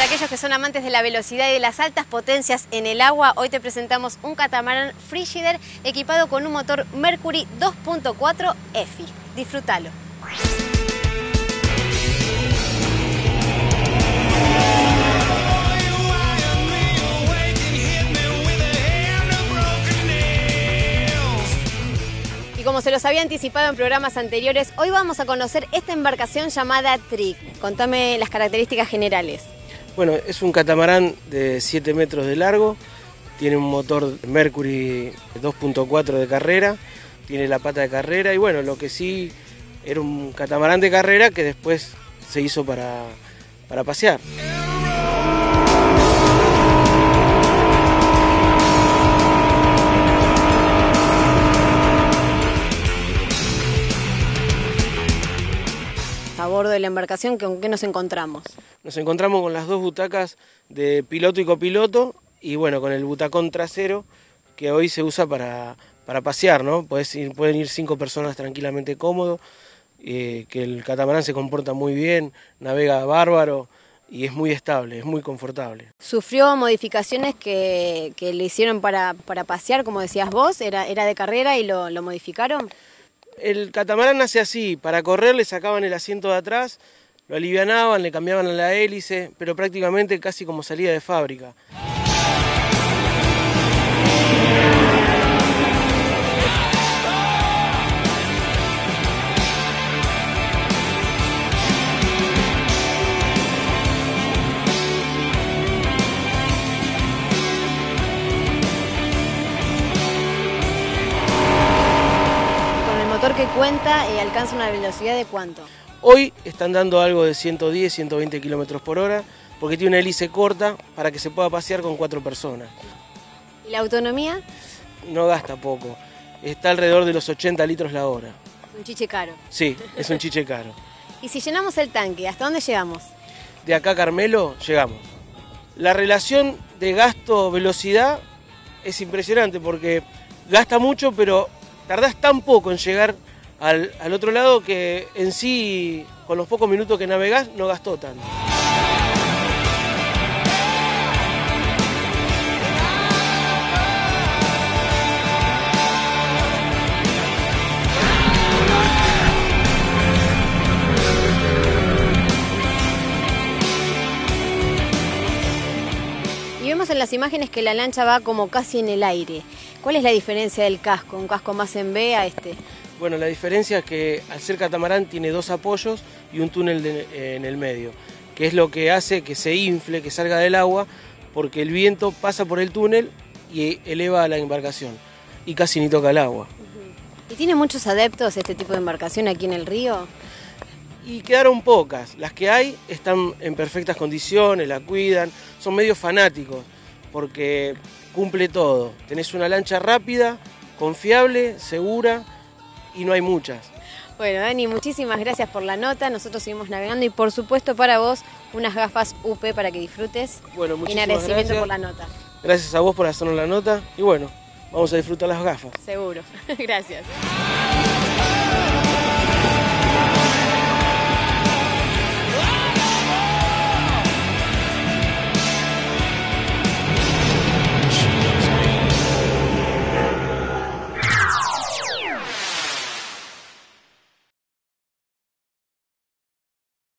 aquellos que son amantes de la velocidad y de las altas potencias en el agua, hoy te presentamos un catamarán Frigidaire equipado con un motor Mercury 2.4 EFI. Disfrútalo. Y como se los había anticipado en programas anteriores, hoy vamos a conocer esta embarcación llamada Trick. Contame las características generales. Bueno, es un catamarán de 7 metros de largo, tiene un motor Mercury 2.4 de carrera, tiene la pata de carrera y bueno, lo que sí era un catamarán de carrera que después se hizo para pasear. A bordo de la embarcación, ¿con qué nos encontramos? Nos encontramos con las dos butacas de piloto y copiloto y bueno, con el butacón trasero que hoy se usa para pasear, ¿no? Pueden ir 5 personas tranquilamente cómodo, que el catamarán se comporta muy bien, navega bárbaro y es muy estable, es muy confortable. ¿Sufrió modificaciones que le hicieron para pasear, como decías vos? ¿Era de carrera y lo modificaron? El catamarán nace así, para correr le sacaban el asiento de atrás, lo alivianaban, le cambiaban la hélice, pero prácticamente casi como salida de fábrica. Que cuenta y alcanza una velocidad de ¿cuánto? Hoy están dando algo de 110, 120 kilómetros por hora, porque tiene una hélice corta para que se pueda pasear con 4 personas. ¿Y la autonomía? No gasta poco, está alrededor de los 80 litros la hora. Es un chiche caro. Sí, es un chiche caro. ¿Y si llenamos el tanque, hasta dónde llegamos? De acá a Carmelo llegamos. La relación de gasto-velocidad es impresionante porque gasta mucho, pero tardás tan poco en llegar al otro lado que en sí, con los pocos minutos que navegás, no gastó tanto. Y vemos en las imágenes que la lancha va como casi en el aire. ¿Cuál es la diferencia del casco? ¿Un casco más en B a este? Bueno, la diferencia es que al ser catamarán tiene 2 apoyos y un túnel en el medio, que es lo que hace que se infle, que salga del agua, porque el viento pasa por el túnel y eleva a la embarcación y casi ni toca el agua. ¿Y tiene muchos adeptos este tipo de embarcación aquí en el río? Y quedaron pocas, las que hay están en perfectas condiciones, la cuidan, son medio fanáticos, porque cumple todo. Tenés una lancha rápida, confiable, segura y no hay muchas. Bueno, Dani, muchísimas gracias por la nota. Nosotros seguimos navegando y por supuesto para vos unas gafas UP para que disfrutes. Bueno, en muchísimas agradecimiento gracias por la nota. Gracias a vos por hacernos la nota y bueno, vamos a disfrutar las gafas. Seguro. Gracias.